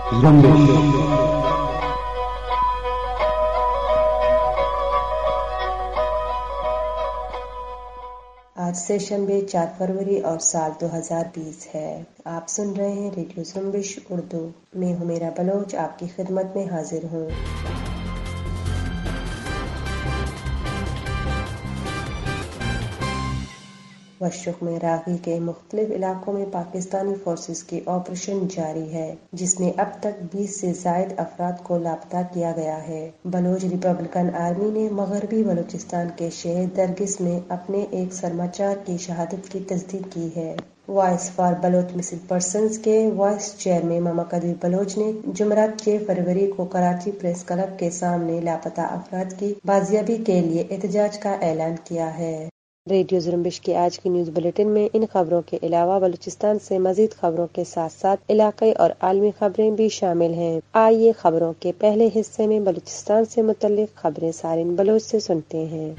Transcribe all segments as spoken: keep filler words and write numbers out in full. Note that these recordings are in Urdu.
آج سے شنبے چار فروری اور سال دو ہزار بیس ہے۔ آپ سن رہے ہیں ریڈیو زنبش اردو۔ میں حمیرہ بلوچ آپ کی خدمت میں حاضر ہوں۔ وشق میں راغی کے مختلف علاقوں میں پاکستانی فورسز کی آپریشن جاری ہے، جس میں اب تک بیس سے زائد افراد کو لاپتہ کیا گیا ہے۔ بلوچ ریپبلکن آرمی نے مغربی بلوچستان کے شہر درگس میں اپنے ایک سرماچار کی شہادت کی تصدیق کی ہے۔ Voice for Baloch missing persons کے وائس چیئرمین ماما قدیر بلوچ نے جمعرات چھ فروری کو کراچی پریس کلب کے سامنے لاپتہ افراد کی بازیابی کے لیے احتجاج کا اعلان کیا ہے۔ ریڈیو زنبش کی آج کی نیوز بلیٹن میں ان خبروں کے علاوہ بلوچستان سے مزید خبروں کے ساتھ ساتھ علاقائی اور عالمی خبریں بھی شامل ہیں۔ آئیے خبروں کے پہلے حصے میں بلوچستان سے متعلق خبریں سارن بلوچ سے سنتے ہیں۔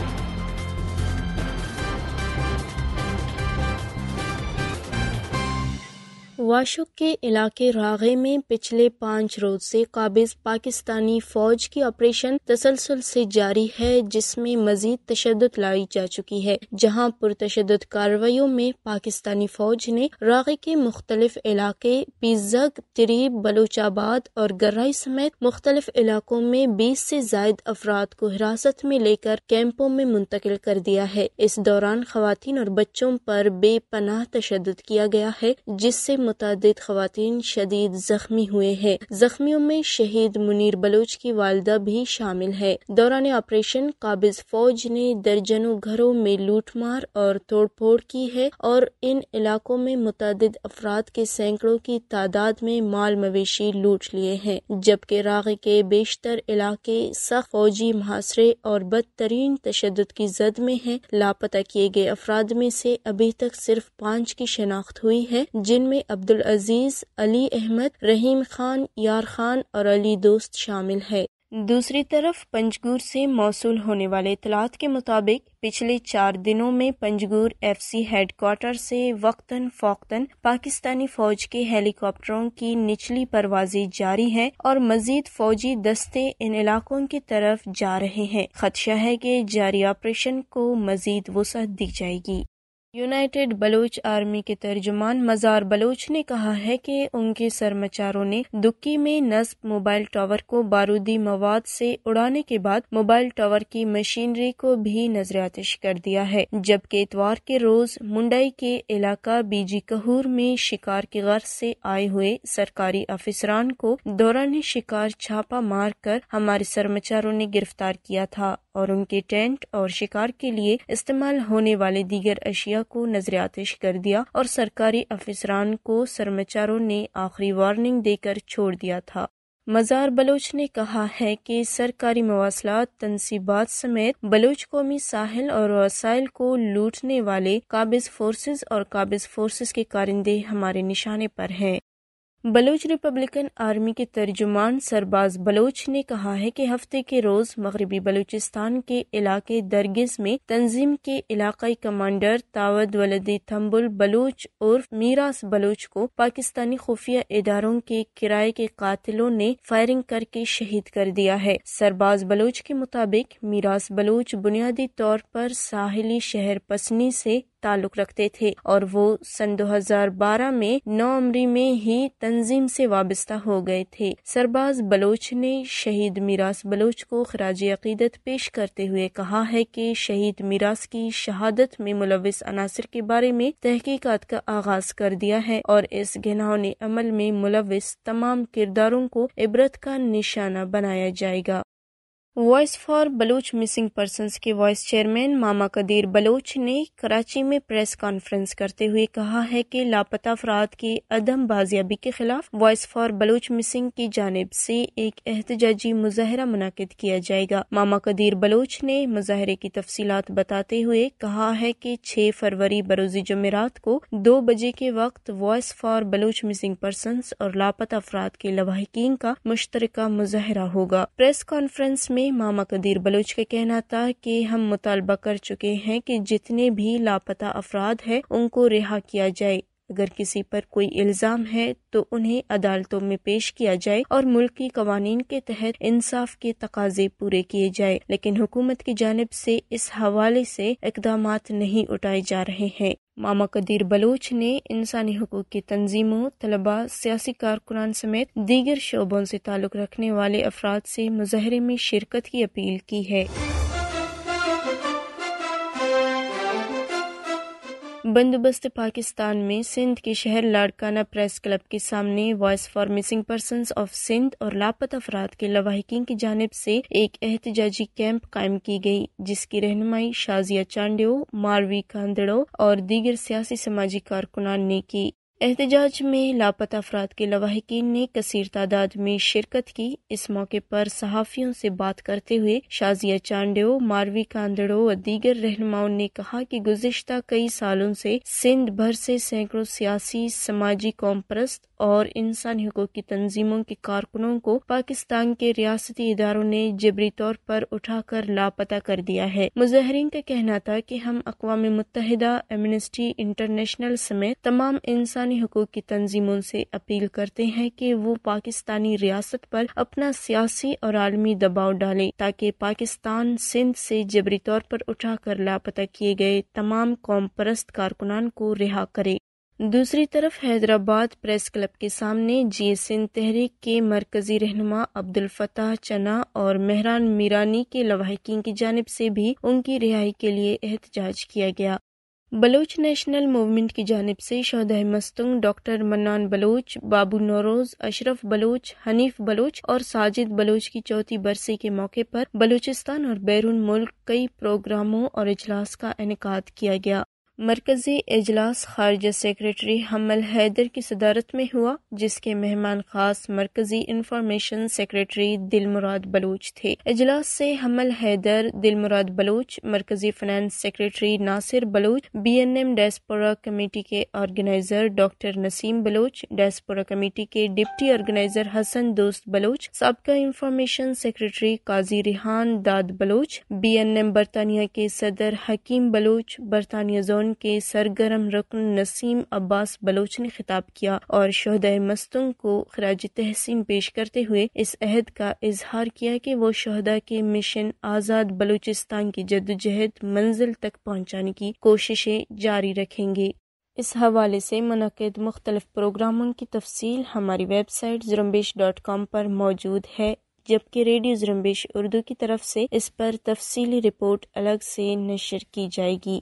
واشق کے علاقے راغے میں پچھلے پانچ روز سے قابض پاکستانی فوج کی آپریشن تسلسل سے جاری ہے، جس میں مزید تشدد لائی جا چکی ہے، جہاں پرتشدد کارروائیوں میں پاکستانی فوج نے راغے کے مختلف علاقے پیزگ، تریب، بلوچ آباد اور گرائی سمیت مختلف علاقوں میں بیس سے زائد افراد کو حراست میں لے کر کیمپوں میں منتقل کر دیا ہے۔ اس دوران خواتین اور بچوں پر بے پناہ تشدد کیا گیا ہے، جس سے متعدد خواتین شدید زخمی ہوئے ہیں۔ زخمیوں میں شہید منیر بلوچ کی والدہ بھی شامل ہے۔ دوران آپریشن قابض فوج نے درجنوں گھروں میں لوٹ مار اور توڑ پھوڑ کی ہے اور ان علاقوں میں متعدد افراد کے سینکڑوں کی تعداد میں مال مویشی لوٹ لیے ہیں، جبکہ راغے کے بیشتر علاقے سخت فوجی محاصرے اور بدترین تشدد کی زد میں ہیں۔ لاپتہ کیے گئے افراد میں سے ابھی تک صرف پانچ کی شناخت ہوئی ہے، جن میں عبدالعزیز، علی احمد، رحیم خان، یار خان اور علی دوست شامل ہے۔ دوسری طرف پنجگور سے موصول ہونے والے اطلاعات کے مطابق پچھلے چار دنوں میں Panjgur F C headquarter سے وقتاً فوقتاً پاکستانی فوج کے ہیلی کاپٹروں کی نچلی پروازیں جاری ہیں اور مزید فوجی دستے ان علاقوں کی طرف جا رہے ہیں۔ خدشہ ہے کہ جاری آپریشن کو مزید وسعت دی جائے گی۔ یونائیٹڈ بلوچ آرمی کے ترجمان مزار بلوچ نے کہا ہے کہ ان کے سرماچاروں نے دکی میں نصب موبائل ٹاور کو بارودی مواد سے اڑانے کے بعد موبائل ٹاور کی مشینری کو بھی نظر آتش کر دیا ہے، جبکہ اتوار کے روز منڈائی کے علاقہ بیجی کہور میں شکار کی غرض سے آئے ہوئے سرکاری افسران کو دوران شکار چھاپہ مار کر ہمارے سرماچاروں نے گرفتار کیا تھا اور ان کے ٹینٹ اور شکار کے لیے استعمال ہونے والے دیگر اشیاء کو نظر آتش کر دیا اور سرکاری افسران کو سرماچاروں نے آخری وارننگ دے کر چھوڑ دیا تھا۔ مزار بلوچ نے کہا ہے کہ سرکاری مواصلات تنصیبات سمیت بلوچ قومی ساحل اور وسائل کو لوٹنے والے قابض فورسز اور قابض فورسز کے کارندے ہمارے نشانے پر ہیں۔ بلوچ ریپبلکن آرمی کے ترجمان سرباز بلوچ نے کہا ہے کہ ہفتے کے روز مغربی بلوچستان کے علاقے درگس میں تنظیم کے علاقائی کمانڈر تاود ولدی تھمبل بلوچ عرف میراث بلوچ کو پاکستانی خفیہ اداروں کے کرائے کے قاتلوں نے فائرنگ کر کے شہید کر دیا ہے۔ سرباز بلوچ کے مطابق میراث بلوچ بنیادی طور پر ساحلی شہر پسنی سے تعلق رکھتے تھے اور وہ سن دو ہزار بارہ میں نومبر میں ہی تنظیم سے وابستہ ہو گئے تھے۔ سرباز بلوچ نے شہید میراث بلوچ کو خراج عقیدت پیش کرتے ہوئے کہا ہے کہ شہید میراث کی شہادت میں ملوث عناصر کے بارے میں تحقیقات کا آغاز کر دیا ہے اور اس گھناؤنے عمل میں ملوث تمام کرداروں کو عبرت کا نشانہ بنایا جائے گا۔ Voice for Baloch missing persons کے وائس چیئرمین ماما قدیر بلوچ نے کراچی میں پریس کانفرنس کرتے ہوئے کہا ہے کہ لاپتہ افراد کی عدم بازیابی کے خلاف وائس فار بلوچ مسنگ کی جانب سے ایک احتجاجی مظاہرہ منعقد کیا جائے گا۔ ماما قدیر بلوچ نے مظاہرے کی تفصیلات بتاتے ہوئے کہا ہے کہ چھ فروری بروز جمعرات کو دو بجے کے وقت voice for Baloch missing persons اور لاپتہ افراد کے لواحقین کا مشترکہ مظاہرہ ہوگا۔ پریس کانفرنس میں ماما قدیر بلوچ کا کہنا تھا کہ ہم مطالبہ کر چکے ہیں کہ جتنے بھی لاپتہ افراد ہیں ان کو رہا کیا جائے۔ اگر کسی پر کوئی الزام ہے تو انہیں عدالتوں میں پیش کیا جائے اور ملکی قوانین کے تحت انصاف کے تقاضے پورے کیے جائے، لیکن حکومت کی جانب سے اس حوالے سے اقدامات نہیں اٹھائے جا رہے ہیں۔ ماما قدیر بلوچ نے انسانی حقوق کی تنظیموں، طلباء، سیاسی کارکنان سمیت دیگر شعبوں سے تعلق رکھنے والے افراد سے مظاہرے میں شرکت کی اپیل کی ہے۔ بندوبست پاکستان میں سندھ کے شہر لاڑکانہ پریس کلب کے سامنے voice for missing persons of Sindh اور لاپتہ افراد کے لواحقین کی جانب سے ایک احتجاجی کیمپ قائم کی گئی، جس کی رہنمائی شازیہ چانڈیو، ماروی کاندڑو اور دیگر سیاسی سماجی کارکنان نے کی۔ احتجاج میں لاپتہ افراد کے لواحقین نے کثیر تعداد میں شرکت کی۔ اس موقع پر صحافیوں سے بات کرتے ہوئے شازیہ چانڈیو، ماروی کاندڑو اور دیگر رہنماؤں نے کہا کہ گزشتہ کئی سالوں سے سندھ بھر سے سینکڑوں سیاسی، سماجی، قوم پرست اور انسانی حقوق کی تنظیموں کے کارکنوں کو پاکستان کے ریاستی اداروں نے جبری طور پر اٹھا کر لاپتہ کر دیا ہے۔ مظاہرین کا کہنا تھا کہ ہم اقوام متحدہ، ایمنسٹی انٹرنیشنل سمیت تمام انسانی حقوق کی تنظیموں سے اپیل کرتے ہیں کہ وہ پاکستانی ریاست پر اپنا سیاسی اور عالمی دباؤ ڈالے تاکہ پاکستان سندھ سے جبری طور پر اٹھا کر لاپتہ کیے گئے تمام قوم پرست کارکنان کو رہا کرے۔ دوسری طرف حیدرآباد پریس کلب کے سامنے جی سندھ تحریک کے مرکزی رہنما عبدالفتاح چنا اور مہران میرانی کے لواحقین کی جانب سے بھی ان کی رہائی کے لیے احتجاج کیا گیا۔ بلوچ نیشنل موومنٹ کی جانب سے شہدائے مستنگ ڈاکٹر منان بلوچ، بابو نوروز، اشرف بلوچ، حنیف بلوچ اور ساجد بلوچ کی چوتھی برسی کے موقع پر بلوچستان اور بیرون ملک کئی پروگراموں اور اجلاس کا انعقاد کیا گیا۔ مرکزی اجلاس خارجہ سیکریٹری حمل حیدر کی صدارت میں ہوا، جس کے مہمان خاص مرکزی انفارمیشن سیکریٹری دل مراد بلوچ تھے۔ اجلاس سے حمل حیدر، دل مراد بلوچ، مرکزی finance secretary Nasir Baloch, B N M diaspora committee کے organiser doctor Naseem Baloch, diaspora committee کے ڈپٹی آرگنائزر حسن دوست بلوچ، سابقہ انفارمیشن سیکریٹری قاضی ریحان داد بلوچ، بی این ایم برطانیہ کے صدر حکیم بلوچ، برطانیہ زون کے سرگرم رکن نسیم عباس بلوچ نے خطاب کیا اور شہدائے مستنگ کو خراج تحسین پیش کرتے ہوئے اس عہد کا اظہار کیا کہ وہ شہداء کے مشن آزاد بلوچستان کی جدوجہد منزل تک پہنچانے کی کوششیں جاری رکھیں گے۔ اس حوالے سے منعقد مختلف پروگراموں کی تفصیل ہماری website Zrumbesh dot com پر موجود ہے، جبکہ ریڈیو زرمبیش اردو کی طرف سے اس پر تفصیلی رپورٹ الگ سے نشر کی جائے گی۔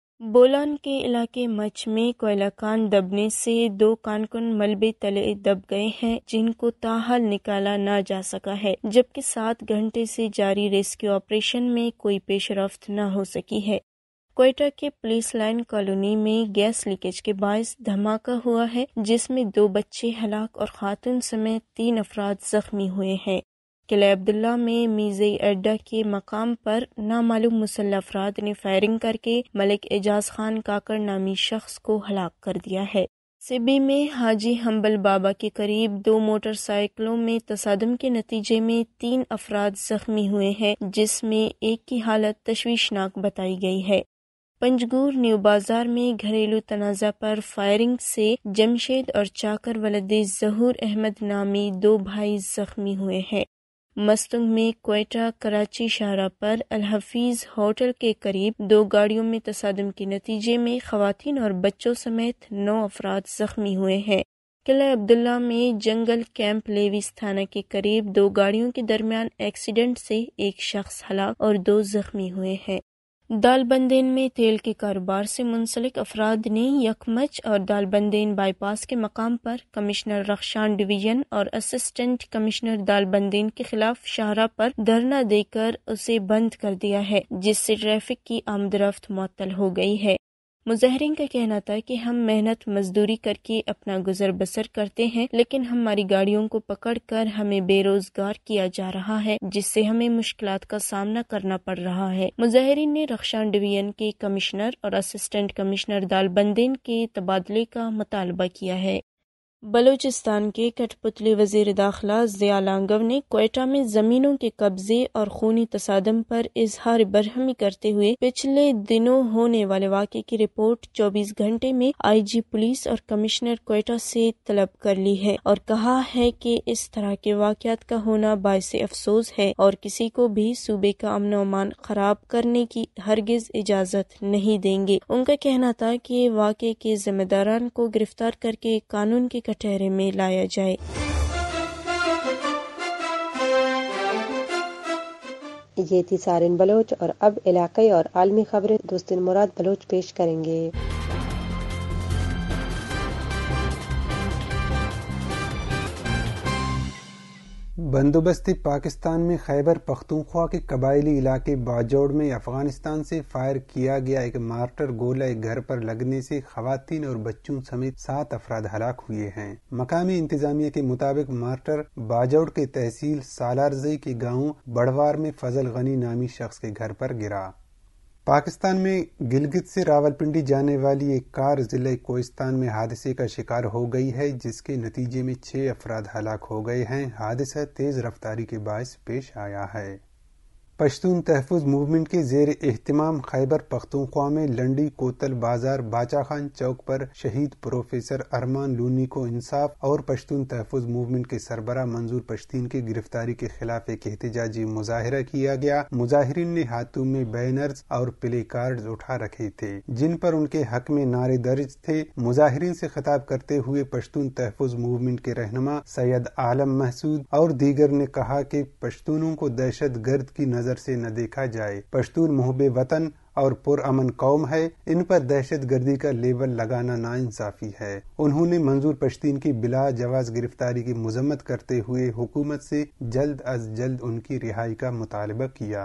بولان کے علاقے مچ میں کوئلہ کان دبنے سے دو کارکن ملبے تلے دب گئے ہیں، جن کو تاحال نکالا نہ جا سکا ہے، جبکہ سات گھنٹے سے جاری ریسکیو آپریشن میں کوئی پیش رفت نہ ہو سکی ہے۔ کوئٹہ کے پولیس لائن کالونی میں گیس لیکیج کے باعث دھماکہ ہوا ہے، جس میں دو بچے ہلاک اور خاتون سمیت تین افراد زخمی ہوئے ہیں۔ قلعہ عبداللہ میں میزئی اڈہ کے مقام پر نامعلوم مسلح افراد نے فائرنگ کر کے ملک اعجاز خان کاکڑ نامی شخص کو ہلاک کر دیا ہے۔ سبی میں حاجی ہمبل بابا کے قریب دو موٹر سائیکلوں میں تصادم کے نتیجے میں تین افراد زخمی ہوئے ہیں، جس میں ایک کی حالت تشویشناک بتائی گئی ہے۔ پنجگور نیو بازار میں گھریلو تنازع پر فائرنگ سے جمشید اور چاکر ولد ظہور احمد نامی دو بھائی زخمی ہوئے ہیں۔ مستنگ میں کوئٹہ کراچی شاہراہ پر الحفیظ ہوٹل کے قریب دو گاڑیوں میں تصادم کے نتیجے میں خواتین اور بچوں سمیت نو افراد زخمی ہوئے ہیں۔ قلعہ عبداللہ میں جنگل کیمپ لیویس تھانہ کے قریب دو گاڑیوں کے درمیان ایکسیڈنٹ سے ایک شخص ہلاک اور دو زخمی ہوئے ہیں۔ دال بندین میں تیل کے کاروبار سے منسلک افراد نے یکمچ اور دال بندین بائی پاس کے مقام پر کمشنر رخشان ڈویژن اور اسسٹنٹ کمشنر دال بندین کے خلاف شاہراہ پر دھرنا دے کر اسے بند کر دیا ہے، جس سے ٹریفک کی آمد و رفت معطل ہو گئی ہے۔ مظاہرین کا کہنا تھا کہ ہم محنت مزدوری کر کے اپنا گزر بسر کرتے ہیں، لیکن ہماری گاڑیوں کو پکڑ کر ہمیں بے روزگار کیا جا رہا ہے، جس سے ہمیں مشکلات کا سامنا کرنا پڑ رہا ہے۔ مظاہرین نے رخشان ڈویژن کے کمشنر اور اسسٹنٹ کمشنر دال بندین کے تبادلے کا مطالبہ کیا ہے۔ بلوچستان کے کٹھ پتلی وزیر داخلہ ضیاء لانگو نے کوئٹہ میں زمینوں کے قبضے اور خونی تصادم پر اظہار برہمی کرتے ہوئے پچھلے دنوں ہونے والے واقعے کی رپورٹ چوبیس گھنٹے میں آئی جی پولیس اور کمشنر کوئٹہ سے طلب کر لی ہے اور کہا ہے کہ اس طرح کے واقعات کا ہونا باعث افسوس ہے اور کسی کو بھی صوبے کا امن و امان خراب کرنے کی ہرگز اجازت نہیں دیں گے۔ ان کا کہنا تھا کہ واقعے کے ذمہ داران کو گرفتار کر کے قانون کے کٹہرے میں لایا جائے۔ یہ تھی سارن بلوچ اور اب علاقائی اور عالمی خبریں دوستن مراد بلوچ پیش کریں گے۔ بندوبستی پاکستان میں خیبر پختونخوا کے قبائلی علاقے باجوڑ میں افغانستان سے فائر کیا گیا ایک مارٹر گولہ ایک گھر پر لگنے سے خواتین اور بچوں سمیت سات افراد ہلاک ہوئے ہیں۔ مقامی انتظامیہ کے مطابق مارٹر باجوڑ کے تحصیل سالارزئی کے گاؤں بڑوار میں فضل غنی نامی شخص کے گھر پر گرا۔ پاکستان میں گلگت سے راولپنڈی جانے والی ایک کار ضلع کوہستان میں حادثے کا شکار ہو گئی ہے جس کے نتیجے میں چھ افراد ہلاک ہو گئے ہیں۔ حادثہ تیز رفتاری کے باعث پیش آیا ہے۔ پشتون تحفظ موومنٹ کے زیر اہتمام خیبر پختونخوا میں لنڈی کوتل بازار باچا خان چوک پر شہید پروفیسر ارمان لونی کو انصاف اور پشتون تحفظ موومنٹ کے سربراہ منظور پشتین کی گرفتاری کے خلاف ایک احتجاجی مظاہرہ کیا گیا۔ مظاہرین نے ہاتھوں میں بینرز اور پلے کارڈز اٹھا رکھے تھے جن پر ان کے حق میں نعرے درج تھے۔ مظاہرین سے خطاب کرتے ہوئے پشتون تحفظ موومنٹ کے رہنما سید عالم محسود اور دیگر نے کہا کہ پشتونوں کو دہشت گرد کی نظر سے نہ دیکھا جائے۔ پشتون محب وطن اور پرامن قوم ہے، ان پر دہشت گردی کا لیبل لگانا ناانصافی ہے۔ انہوں نے منظور پشتین کی بلا جواز گرفتاری کی مذمت کرتے ہوئے حکومت سے جلد از جلد ان کی رہائی کا مطالبہ کیا۔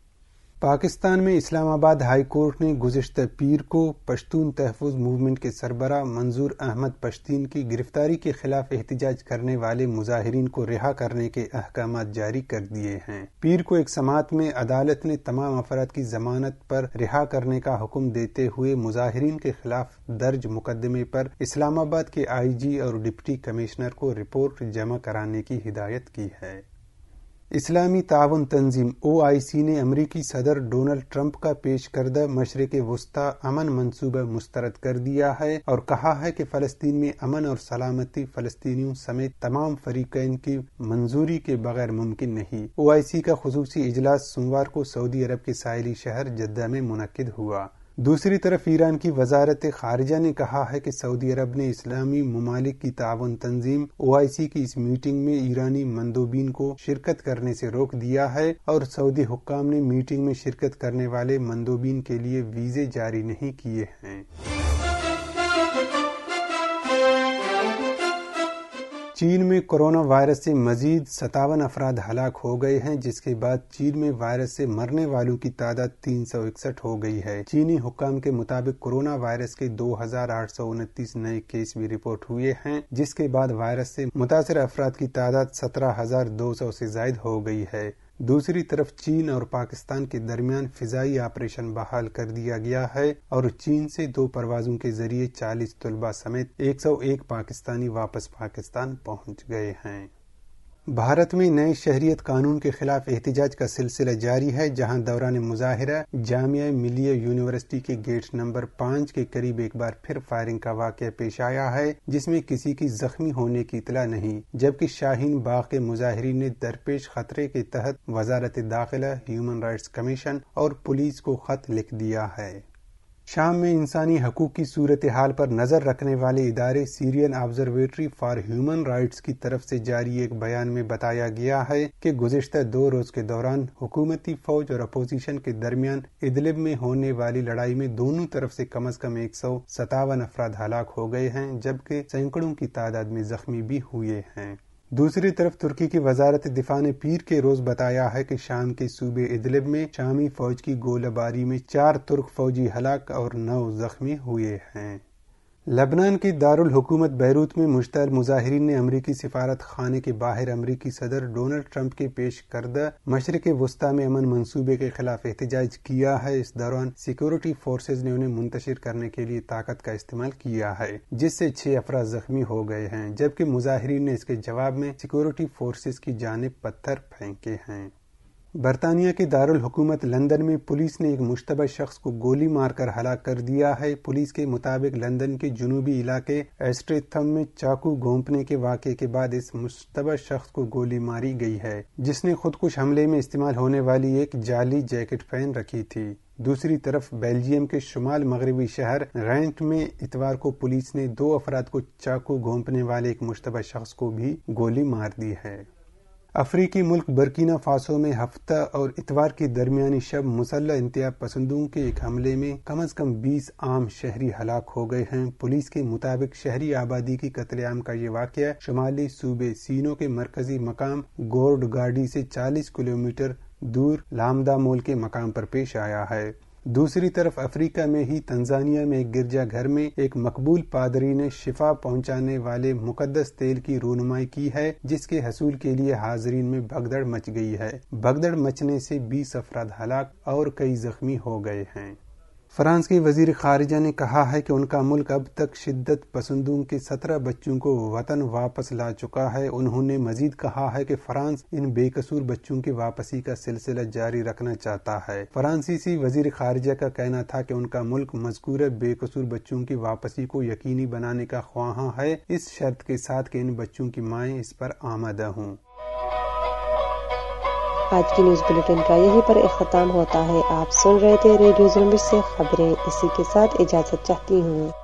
پاکستان میں اسلام آباد ہائی کورٹ نے گزشتہ پیر کو پشتون تحفظ موومنٹ کے سربراہ منظور احمد پشتین کی گرفتاری کے خلاف احتجاج کرنے والے مظاہرین کو رہا کرنے کے احکامات جاری کر دیے ہیں۔ پیر کو ایک سماعت میں عدالت نے تمام افراد کی ضمانت پر رہا کرنے کا حکم دیتے ہوئے مظاہرین کے خلاف درج مقدمے پر اسلام آباد کے آئی جی اور ڈپٹی کمشنر کو رپورٹ جمع کرانے کی ہدایت کی ہے۔ اسلامی تعاون تنظیم او آئی سی نے امریکی صدر ڈونلڈ ٹرمپ کا پیش کردہ مشرق وسطی امن منصوبہ مسترد کر دیا ہے اور کہا ہے کہ فلسطین میں امن اور سلامتی فلسطینیوں سمیت تمام فریقین کی منظوری کے بغیر ممکن نہیں۔ او آئی سی کا خصوصی اجلاس سوموار کو سعودی عرب کے ساحلی شہر جدہ میں منعقد ہوا۔ دوسری طرف ایران کی وزارت خارجہ نے کہا ہے کہ سعودی عرب نے اسلامی ممالک کی تعاون تنظیم او آئی سی کی اس میٹنگ میں ایرانی مندوبین کو شرکت کرنے سے روک دیا ہے اور سعودی حکام نے میٹنگ میں شرکت کرنے والے مندوبین کے لیے ویزے جاری نہیں کیے ہیں۔ چین میں کرونا وائرس سے مزید ستاون افراد ہلاک ہو گئے ہیں جس کے بعد چین میں وائرس سے مرنے والوں کی تعداد تین سو اکسٹھ ہو گئی ہے۔ چینی حکام کے مطابق کرونا وائرس کے دو ہزار آٹھ سو انتیس نئے کیس بھی رپورٹ ہوئے ہیں جس کے بعد وائرس سے متاثرہ افراد کی تعداد سترہ ہزار دو سو سے زائد ہو گئی ہے۔ دوسری طرف چین اور پاکستان کے درمیان فضائی آپریشن بحال کر دیا گیا ہے اور چین سے دو پروازوں کے ذریعے چالیس طلباء سمیت ایک سو ایک پاکستانی واپس پاکستان پہنچ گئے ہیں۔ بھارت میں نئے شہریت قانون کے خلاف احتجاج کا سلسلہ جاری ہے جہاں دوران مظاہرہ جامعہ ملیہ یونیورسٹی کے گیٹ نمبر پانچ کے قریب ایک بار پھر فائرنگ کا واقعہ پیش آیا ہے جس میں کسی کی زخمی ہونے کی اطلاع نہیں، جبکہ شاہین باغ کے مظاہرین نے درپیش خطرے کے تحت وزارت داخلہ، ہیومن رائٹس کمیشن اور پولیس کو خط لکھ دیا ہے۔ شام میں انسانی حقوق کی صورتحال پر نظر رکھنے والے ادارے Syrian observatory for human rights کی طرف سے جاری ایک بیان میں بتایا گیا ہے کہ گزشتہ دو روز کے دوران حکومتی فوج اور اپوزیشن کے درمیان ادلب میں ہونے والی لڑائی میں دونوں طرف سے کم از کم ایک سو ستاون افراد ہلاک ہو گئے ہیں جبکہ سینکڑوں کی تعداد میں زخمی بھی ہوئے ہیں۔ دوسری طرف ترکی کی وزارت دفاع نے پیر کے روز بتایا ہے کہ شام کے صوبے ادلب میں شامی فوج کی گولہ باری میں چار ترک فوجی ہلاک اور نو زخمی ہوئے ہیں۔ لبنان کی دارالحکومت بیروت میں مشتعل مظاہرین نے امریکی سفارت خانے کے باہر امریکی صدر ڈونلڈ ٹرمپ کے پیش کردہ مشرق وسطی میں امن منصوبے کے خلاف احتجاج کیا ہے۔ اس دوران سیکورٹی فورسز نے انہیں منتشر کرنے کے لیے طاقت کا استعمال کیا ہے، جس سے چھ افراد زخمی ہو گئے ہیں، جبکہ مظاہرین نے اس کے جواب میں سیکورٹی فورسز کی جانب پتھر پھینکے ہیں۔ برطانیہ کے دارالحکومت لندن میں پولیس نے ایک مشتبہ شخص کو گولی مار کر ہلاک کر دیا ہے۔ پولیس کے مطابق لندن کے جنوبی علاقے ایسٹریتھم میں چاقو گھونپنے کے واقعے کے بعد اس مشتبہ شخص کو گولی ماری گئی ہے، جس نے خودکش حملے میں استعمال ہونے والی ایک جعلی جیکٹ پہن رکھی تھی۔ دوسری طرف بیلجیم کے شمال مغربی شہر غینٹ میں اتوار کو پولیس نے دو افراد کو چاقو گھونپنے والے ایک مشتبہ شخص کو بھی گولی مار دی ہے۔ افریقی ملک برکینا فاسو میں ہفتہ اور اتوار کی درمیانی شب مسلح انتہا پسندوں کے ایک حملے میں کم از کم بیس عام شہری ہلاک ہو گئے ہیں۔ پولیس کے مطابق شہری آبادی کی قتل عام کا یہ واقعہ شمالی صوبے سینو کے مرکزی مقام گورڈ گاڈی سے چالیس کلومیٹر دور لامدا مول کے مقام پر پیش آیا ہے۔ دوسری طرف افریقہ میں ہی تنزانیہ میں ایک گرجا گھر میں ایک مقبول پادری نے شفا پہنچانے والے مقدس تیل کی رونمائی کی ہے، جس کے حصول کے لیے حاضرین میں بھگدڑ مچ گئی ہے۔ بھگدڑ مچنے سے بیس افراد ہلاک اور کئی زخمی ہو گئے ہیں۔ فرانس کے وزیر خارجہ نے کہا ہے کہ ان کا ملک اب تک شدت پسندوں کے سترہ بچوں کو وطن واپس لا چکا ہے۔ انہوں نے مزید کہا ہے کہ فرانس ان بے قصور بچوں کی واپسی کا سلسلہ جاری رکھنا چاہتا ہے۔ فرانسیسی وزیر خارجہ کا کہنا تھا کہ ان کا ملک مذکورہ بے قصور بچوں کی واپسی کو یقینی بنانے کا خواہاں ہے، اس شرط کے ساتھ کہ ان بچوں کی مائیں اس پر آمادہ ہوں۔ آج کی نیوز بلیٹن کا یہیں پر اختتام ہوتا ہے۔ آپ سن رہے تھے ریڈیو زلمبش سے خبریں، اسی کے ساتھ اجازت چاہتی ہوں۔